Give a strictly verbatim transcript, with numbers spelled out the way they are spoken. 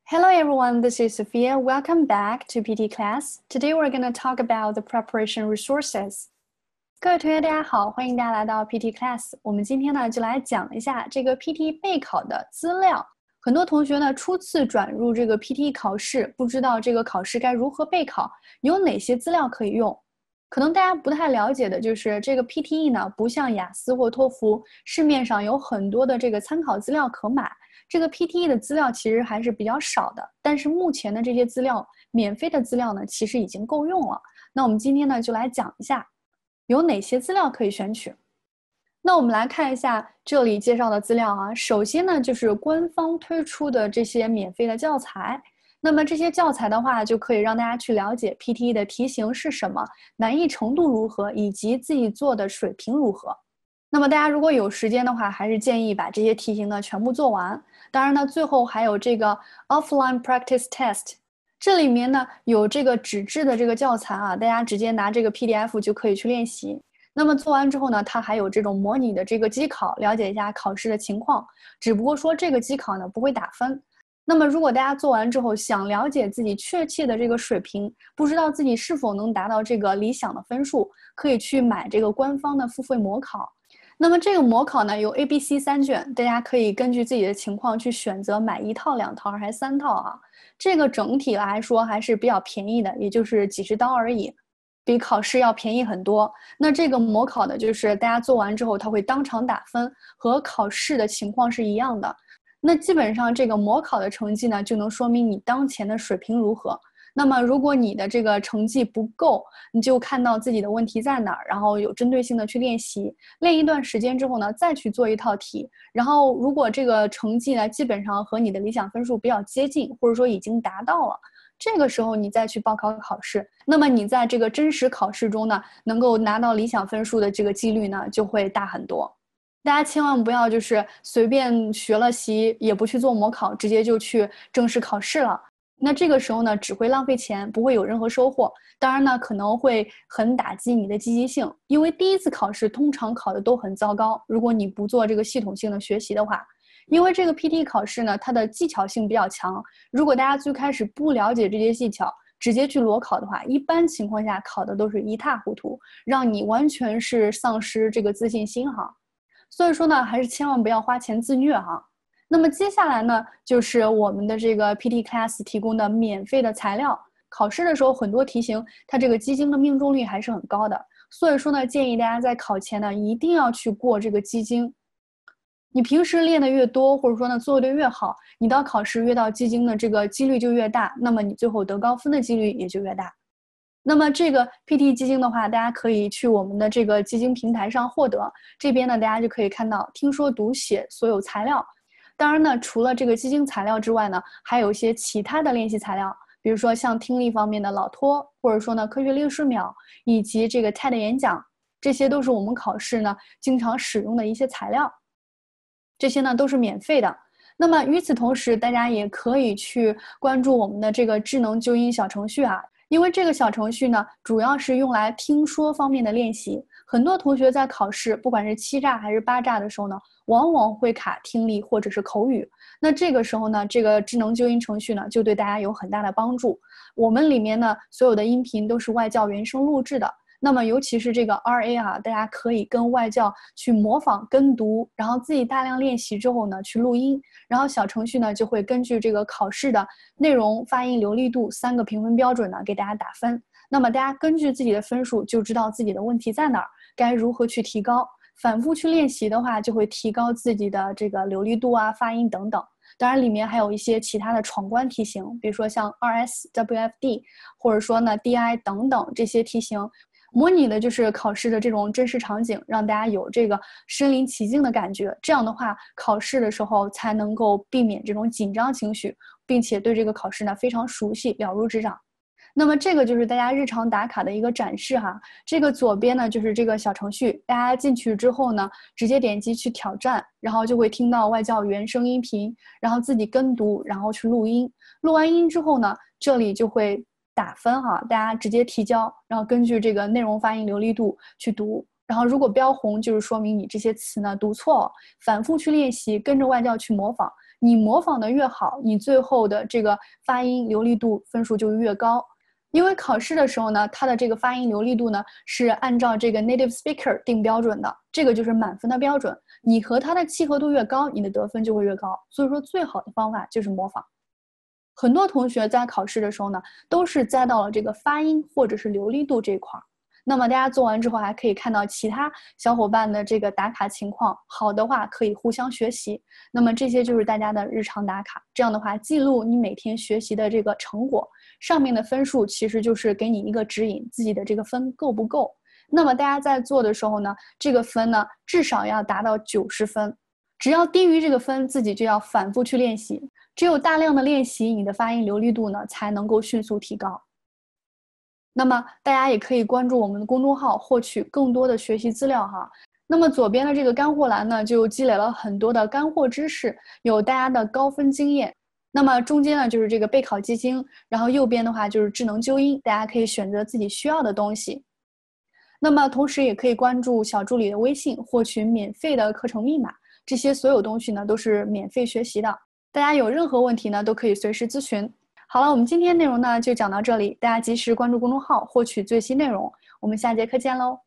Hello everyone, this is Sophia. Welcome back to P T class. Today we're going to talk about the preparation resources. 各位同学大家好，欢迎大家来到 P T class。我们今天呢就来讲一下这个 P T 备考的资料。很多同学呢初次转入这个 P T 考试，不知道这个考试该如何备考，有哪些资料可以用。可能大家不太了解的就是这个 P T E 呢，不像雅思或托福，市面上有很多的这个参考资料可买。这个 P T E 的资料其实还是比较少的，但是目前的这些资料，免费的资料呢，其实已经够用了。那我们今天呢，就来讲一下有哪些资料可以选取。那我们来看一下这里介绍的资料啊，首先呢，就是官方推出的这些免费的教材。那么这些教材的话，就可以让大家去了解 P T E 的题型是什么，难易程度如何，以及自己做的水平如何。那么大家如果有时间的话，还是建议把这些题型呢全部做完。当然呢，最后还有这个 offline practice test， 这里面呢有这个纸质的这个教材啊，大家直接拿这个 P D F 就可以去练习。那么做完之后呢，它还有这种模拟的这个机考，了解一下考试的情况。只不过说这个机考呢不会打分。那么如果大家做完之后想了解自己确切的这个水平，不知道自己是否能达到这个理想的分数，可以去买这个官方的付费模考。那么这个模考呢有 A、B、C 三卷，大家可以根据自己的情况去选择买一套、两套还是三套啊。这个整体来说还是比较便宜的，也就是几十刀而已，比考试要便宜很多。那这个模考呢，就是大家做完之后，它会当场打分，和考试的情况是一样的。那基本上这个模考的成绩呢，就能说明你当前的水平如何。那么如果你的这个成绩不够，你就看到自己的问题在哪儿，然后有针对性的去练习，练一段时间之后呢，再去做一套题。然后如果这个成绩呢，基本上和你的理想分数比较接近，或者说已经达到了，这个时候你再去报考考试，那么你在这个真实考试中呢，能够拿到理想分数的这个几率呢，就会大很多。大家千万不要就是随便学了习，也不去做模考，直接就去正式考试了。那这个时候呢，只会浪费钱，不会有任何收获。当然呢，可能会很打击你的积极性，因为第一次考试通常考的都很糟糕。如果你不做这个系统性的学习的话，因为这个 P T 考试呢，它的技巧性比较强。如果大家最开始不了解这些技巧，直接去裸考的话，一般情况下考的都是一塌糊涂，让你完全是丧失这个自信心哈。所以说呢，还是千万不要花钱自虐哈。那么接下来呢，就是我们的这个 P T class 提供的免费的材料。考试的时候很多题型，它这个基金的命中率还是很高的。所以说呢，建议大家在考前呢，一定要去过这个基金。你平时练的越多，或者说呢做的越好，你到考试越到基金的这个几率就越大，那么你最后得高分的几率也就越大。那么这个 P T 基金的话，大家可以去我们的这个基金平台上获得。这边呢，大家就可以看到听说读写所有材料。当然呢，除了这个基金材料之外呢，还有一些其他的练习材料，比如说像听力方面的老托，或者说呢科学六十秒，以及这个 T E D 演讲，这些都是我们考试呢经常使用的一些材料。这些呢都是免费的。那么与此同时，大家也可以去关注我们的这个智能纠音小程序啊，因为这个小程序呢，主要是用来听说方面的练习。很多同学在考试，不管是七炸还是八炸的时候呢，往往会卡听力或者是口语。那这个时候呢，这个智能纠音程序呢，就对大家有很大的帮助。我们里面呢，所有的音频都是外教原声录制的。那么尤其是这个 R A 啊，大家可以跟外教去模仿跟读，然后自己大量练习之后呢，去录音，然后小程序呢就会根据这个考试的内容、发音、流利度三个评分标准呢给大家打分。那么大家根据自己的分数就知道自己的问题在哪儿，该如何去提高。反复去练习的话，就会提高自己的这个流利度啊、发音等等。当然里面还有一些其他的闯关题型，比如说像 R S、W F D 或者说呢 D I 等等这些题型。模拟的就是考试的这种真实场景，让大家有这个身临其境的感觉。这样的话，考试的时候才能够避免这种紧张情绪，并且对这个考试呢非常熟悉，了如指掌。那么这个就是大家日常打卡的一个展示哈。这个左边呢就是这个小程序，大家进去之后呢，直接点击去挑战，然后就会听到外教原声音频，然后自己跟读，然后去录音。录完音之后呢，这里就会打分哈，大家直接提交，然后根据这个内容、发音、流利度去读。然后如果标红，就是说明你这些词呢读错了，反复去练习，跟着外教去模仿， 你模仿的越好，你最后的这个发音流利度分数就越高。因为考试的时候呢，它的这个发音流利度呢是按照这个 native speaker 定标准的，这个就是满分的标准。你和它的契合度越高，你的得分就会越高。所以说，最好的方法就是模仿。很多同学在考试的时候呢，都是栽到了这个发音或者是流利度这块儿。那么大家做完之后，还可以看到其他小伙伴的这个打卡情况，好的话可以互相学习。那么这些就是大家的日常打卡，这样的话记录你每天学习的这个成果。上面的分数其实就是给你一个指引，自己的这个分够不够。那么大家在做的时候呢，这个分呢至少要达到九十分，只要低于这个分，自己就要反复去练习。只有大量的练习，你的发音流利度呢才能够迅速提高。那么大家也可以关注我们的公众号，获取更多的学习资料哈。那么左边的这个干货栏呢，就积累了很多的干货知识，有大家的高分经验。那么中间呢就是这个备考基金，然后右边的话就是智能纠音，大家可以选择自己需要的东西。那么同时也可以关注小助理的微信，获取免费的课程密码。这些所有东西呢都是免费学习的，大家有任何问题呢都可以随时咨询。好了，我们今天内容呢就讲到这里，大家及时关注公众号，获取最新内容。我们下节课见喽。